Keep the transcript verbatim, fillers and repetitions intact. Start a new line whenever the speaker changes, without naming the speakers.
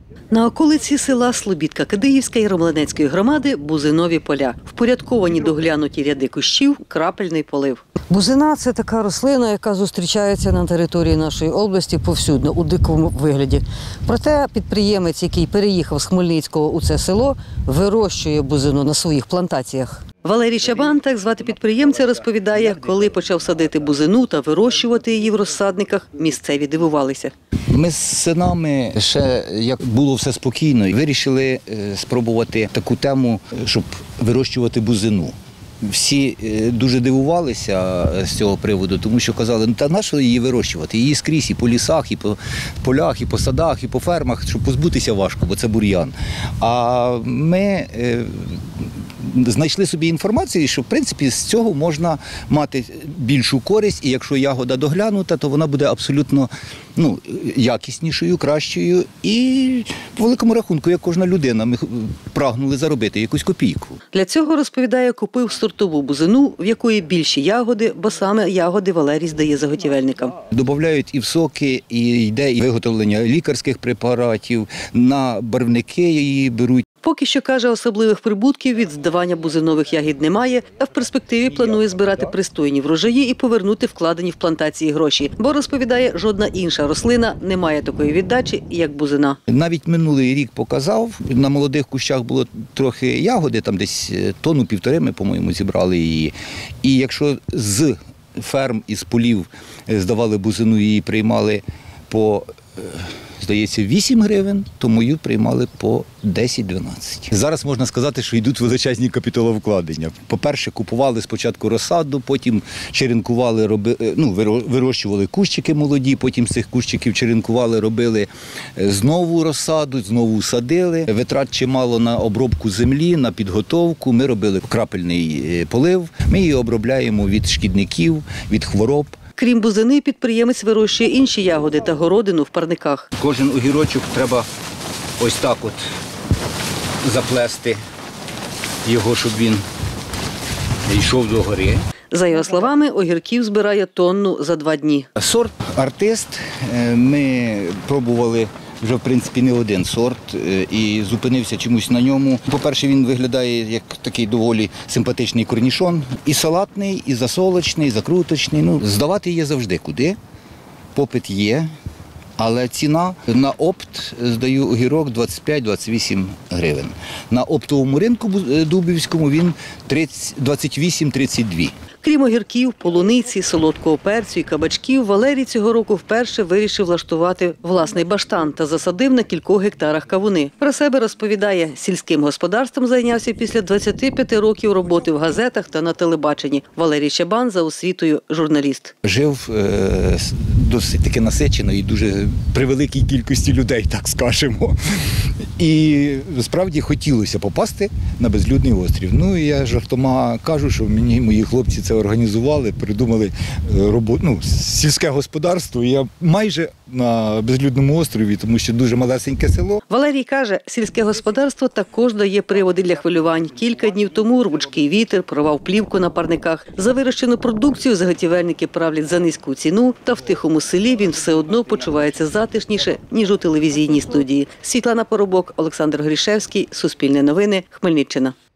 На околиці села Слобідка Кадиївська і Ромлинецької громади бузинові поля. Впорядковані доглянуті ряди кущів, крапельний полив. Бузина – це така рослина, яка зустрічається на території нашої області повсюдно, у дикому вигляді. Проте підприємець, який переїхав з Хмельницького у це село, вирощує бузину на своїх плантаціях. Валерій Чабан, так звати підприємця, розповідає, коли почав садити бузину та вирощувати її в розсадниках, місцеві дивувалися.
Ми з синами, ще як було все спокійно, вирішили спробувати таку тему, щоб вирощувати бузину. Всі дуже дивувалися з цього приводу, тому що казали, ну та на що її вирощувати? Її скрізь і по лісах, і по полях, і по садах, і по фермах, щоб позбутися важко, бо це бур'ян. А ми знайшли собі інформацію, що в принципі з цього можна мати більшу користь, і якщо ягода доглянута, то вона буде абсолютно ну, якіснішою, кращою і по великому рахунку, як кожна людина, ми прагнули заробити якусь копійку.
Для цього, розповідає, купив сортову бузину, в якої більші ягоди, бо саме ягоди Валерій здає заготівельникам.
Додають і в соки, і йде і виготовлення лікарських препаратів, на барвники її беруть.
Поки що, каже, особливих прибутків від здавання бузинових ягід немає, а в перспективі планує збирати пристойні врожаї і повернути вкладені в плантації гроші. Бо, розповідає, жодна інша рослина не має такої віддачі, як бузина.
Навіть минулий рік показав, на молодих кущах було трохи ягоди, там десь тонну півтори ми, по-моєму, зібрали її. І якщо з ферм, із полів здавали бузину, її приймали по, здається, вісім гривень, то мою приймали по десять-дванадцять. Зараз можна сказати, що йдуть величезні капіталовкладення. По-перше, купували спочатку розсаду, потім черенкували, роби, ну, вирощували кущики молоді, потім з цих кущиків черенкували, робили знову розсаду, знову садили. Витрат чимало на обробку землі, на підготовку. Ми робили крапельний полив, ми її обробляємо від шкідників, від хвороб.
Крім бузини, підприємець вирощує інші ягоди та городину в парниках.
Кожен огірочок треба ось так от заплести його, щоб він йшов до гори.
За його словами, огірків збирає тонну за два дні.
Сорт «Артист» ми пробували вже, в принципі, не один сорт і зупинився чомусь на ньому. По-перше, він виглядає як такий доволі симпатичний корнішон. І салатний, і засолочний, і закруточний. Ну, здавати є завжди куди. Попит є, але ціна на опт, здаю огірок, двадцять п'ять - двадцять вісім гривень. На оптовому ринку дубівському він двадцять вісім - тридцять два.
Крім огірків, полуниці, солодкого перцю і кабачків, Валерій цього року вперше вирішив влаштувати власний баштан та засадив на кількох гектарах кавуни. Про себе розповідає, сільським господарством зайнявся після двадцяти п'яти років роботи в газетах та на телебаченні. Валерій Чабан за освітою журналіст.
Жив е, досить таки насичено і дуже при великій кількості людей, так скажемо. І справді хотілося попасти на безлюдний острів. Ну, я жартома кажу, що мені мої хлопці це організували, придумали роботу, ну, сільське господарство. Я майже на безлюдному острові, тому що дуже малесеньке село.
Валерій каже, сільське господарство також дає приводи для хвилювань. Кілька днів тому рвучкий вітер порвав плівку на парниках. За вирощену продукцію заготівельники правлять за низьку ціну, та в тихому селі він все одно почувається затишніше, ніж у телевізійній студії. Світлана Поробок, Олександр Грішевський, Суспільне новини, Хмельниччина.